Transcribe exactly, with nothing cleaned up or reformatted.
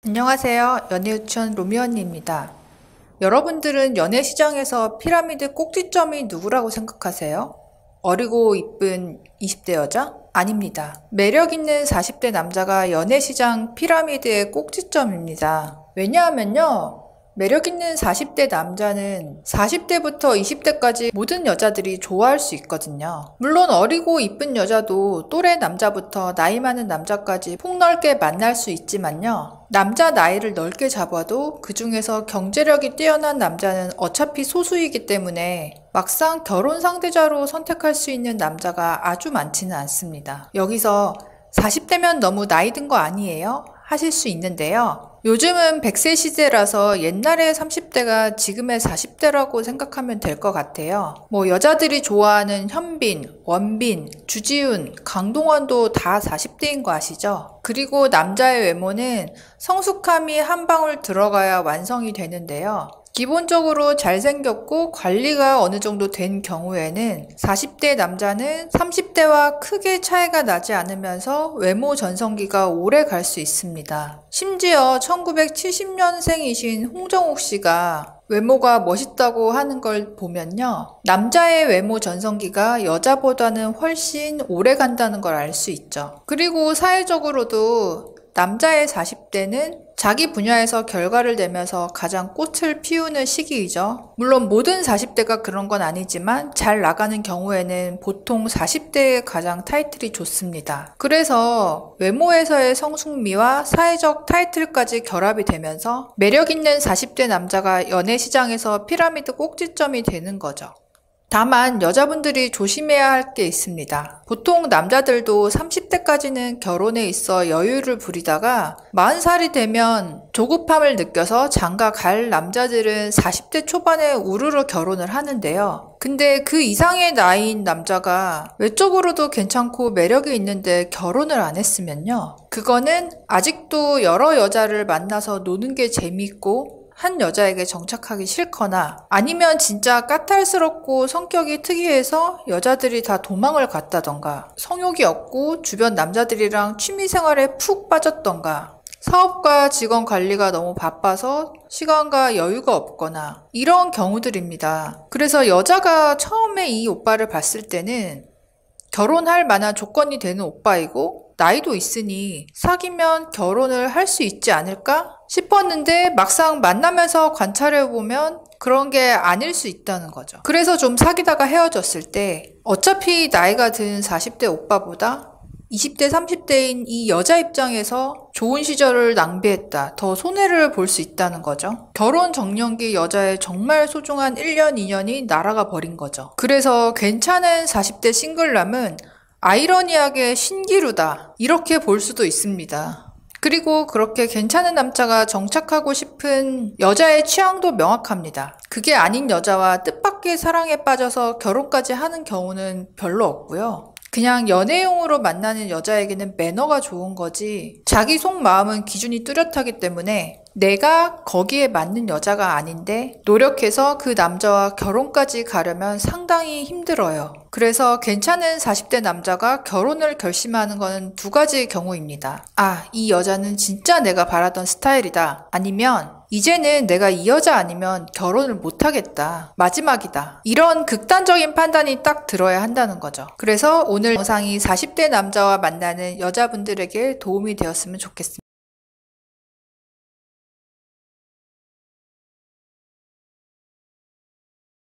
안녕하세요. 연애유치원 로미 언니입니다. 여러분들은 연애 시장에서 피라미드 꼭지점이 누구라고 생각하세요? 어리고 이쁜 이십 대 여자? 아닙니다. 매력 있는 사십 대 남자가 연애 시장 피라미드의 꼭지점입니다. 왜냐하면요. 매력 있는 사십 대 남자는 사십 대부터 이십 대까지 모든 여자들이 좋아할 수 있거든요. 물론 어리고 이쁜 여자도 또래 남자부터 나이 많은 남자까지 폭넓게 만날 수 있지만요. 남자 나이를 넓게 잡아도 그 중에서 경제력이 뛰어난 남자는 어차피 소수이기 때문에 막상 결혼 상대자로 선택할 수 있는 남자가 아주 많지는 않습니다. 여기서 사십 대면 너무 나이 든 거 아니에요? 하실 수 있는데요. 요즘은 백 세 시대라서 옛날의 삼십 대가 지금의 사십 대라고 생각하면 될 것 같아요. 뭐 여자들이 좋아하는 현빈, 원빈, 주지훈, 강동원도 다 사십 대인 거 아시죠? 그리고 남자의 외모는 성숙함이 한 방울 들어가야 완성이 되는데요. 기본적으로 잘생겼고 관리가 어느 정도 된 경우에는 사십 대 남자는 삼십 대와 크게 차이가 나지 않으면서 외모 전성기가 오래 갈 수 있습니다. 심지어 천구백칠십 년생이신 홍정욱 씨가 외모가 멋있다고 하는 걸 보면요. 남자의 외모 전성기가 여자보다는 훨씬 오래 간다는 걸 알 수 있죠. 그리고 사회적으로도 남자의 사십 대는 자기 분야에서 결과를 내면서 가장 꽃을 피우는 시기이죠. 물론 모든 사십 대가 그런 건 아니지만 잘 나가는 경우에는 보통 사십 대에 가장 타이틀이 좋습니다. 그래서 외모에서의 성숙미와 사회적 타이틀까지 결합이 되면서 매력 있는 사십 대 남자가 연애 시장에서 피라미드 꼭지점이 되는 거죠. 다만 여자분들이 조심해야 할 게 있습니다. 보통 남자들도 삼십 대까지는 결혼에 있어 여유를 부리다가 마흔 살이 되면 조급함을 느껴서 장가 갈 남자들은 사십 대 초반에 우르르 결혼을 하는데요. 근데 그 이상의 나이인 남자가 외적으로도 괜찮고 매력이 있는데 결혼을 안 했으면요. 그거는 아직도 여러 여자를 만나서 노는 게 재미있고 한 여자에게 정착하기 싫거나 아니면 진짜 까탈스럽고 성격이 특이해서 여자들이 다 도망을 갔다던가 성욕이 없고 주변 남자들이랑 취미생활에 푹 빠졌던가 사업과 직원 관리가 너무 바빠서 시간과 여유가 없거나 이런 경우들입니다. 그래서 여자가 처음에 이 오빠를 봤을 때는 결혼할 만한 조건이 되는 오빠이고 나이도 있으니 사귀면 결혼을 할 수 있지 않을까 싶었는데 막상 만나면서 관찰해보면 그런 게 아닐 수 있다는 거죠. 그래서 좀 사귀다가 헤어졌을 때 어차피 나이가 든 사십 대 오빠보다 이십 대, 삼십 대인 이 여자 입장에서 좋은 시절을 낭비했다. 더 손해를 볼 수 있다는 거죠. 결혼 정년기 여자의 정말 소중한 일 년, 이 년이 날아가 버린 거죠. 그래서 괜찮은 사십 대 싱글남은 아이러니하게 신기루다. 이렇게 볼 수도 있습니다. 그리고 그렇게 괜찮은 남자가 정착하고 싶은 여자의 취향도 명확합니다. 그게 아닌 여자와 뜻밖의 사랑에 빠져서 결혼까지 하는 경우는 별로 없고요. 그냥 연애용으로 만나는 여자에게는 매너가 좋은 거지 자기 속마음은 기준이 뚜렷하기 때문에 내가 거기에 맞는 여자가 아닌데 노력해서 그 남자와 결혼까지 가려면 상당히 힘들어요. 그래서 괜찮은 사십 대 남자가 결혼을 결심하는 것은 두 가지 경우입니다. 아, 이 여자는 진짜 내가 바라던 스타일이다. 아니면 이제는 내가 이 여자 아니면 결혼을 못하겠다. 마지막이다. 이런 극단적인 판단이 딱 들어야 한다는 거죠. 그래서 오늘 영상이 사십 대 남자와 만나는 여자분들에게 도움이 되었으면 좋겠습니다.